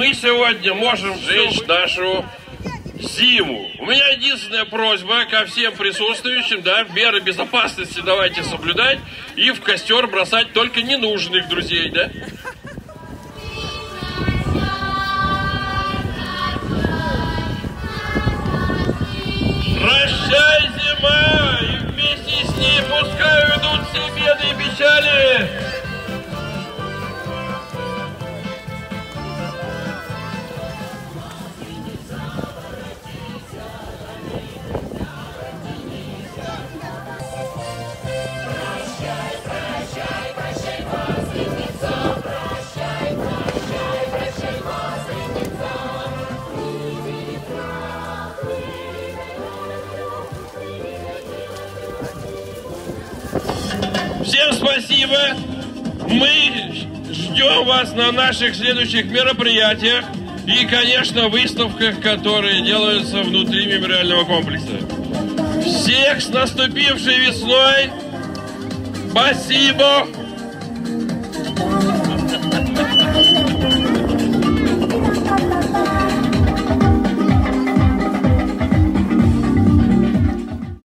мы сегодня можем сжечь нашу зиму. У меня единственная просьба ко всем присутствующим, да, меры безопасности давайте соблюдать и в костер бросать только ненужных друзей, да. Прощай, зима, и вместе с ней пускай уйдут все беды и печали. Всем спасибо. Мы ждем вас на наших следующих мероприятиях и, конечно, выставках, которые делаются внутри мемориального комплекса. Всех с наступившей весной. Спасибо.